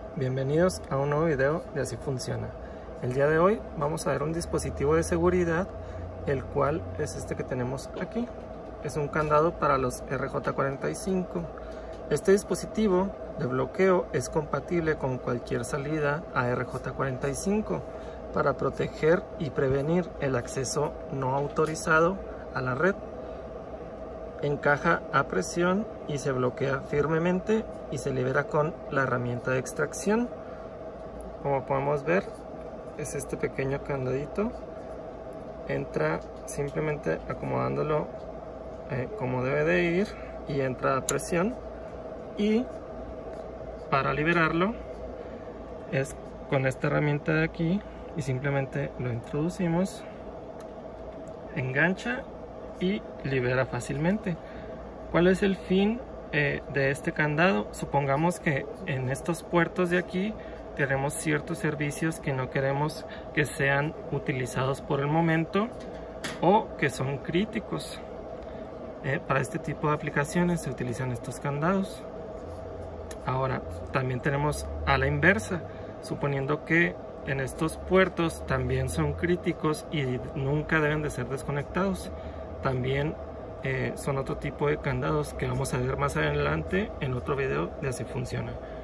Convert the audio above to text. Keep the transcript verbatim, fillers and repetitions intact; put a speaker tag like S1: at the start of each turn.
S1: Bienvenidos a un nuevo video de Así Funciona. El día de hoy vamos a ver un dispositivo de seguridad, el cual es este que tenemos aquí. Es un candado para los R J cuarenta y cinco. Este dispositivo de bloqueo es compatible con cualquier salida a R J cuarenta y cinco para proteger y prevenir el acceso no autorizado a la red. Encaja a presión y se bloquea firmemente y se libera con la herramienta de extracción. Como podemos ver, es este pequeño candadito. Entra simplemente acomodándolo eh, como debe de ir y entra a presión, y para liberarlo es con esta herramienta de aquí y simplemente lo introducimos, engancha y libera fácilmente. ¿Cuál es el fin eh, de este candado? Supongamos que en estos puertos de aquí tenemos ciertos servicios que no queremos que sean utilizados por el momento o que son críticos. Eh, para este tipo de aplicaciones se utilizan estos candados. Ahora, también tenemos a la inversa, suponiendo que en estos puertos también son críticos y nunca deben de ser desconectados. También eh, son otro tipo de candados que vamos a ver más adelante en otro video de Así Funciona.